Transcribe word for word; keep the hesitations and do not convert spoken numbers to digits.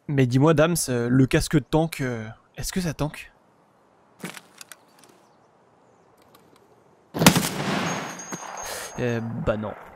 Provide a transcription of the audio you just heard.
Mais dis-moi, Dams, euh, le casque de tank, euh, est-ce que ça tank? Euh, bah non.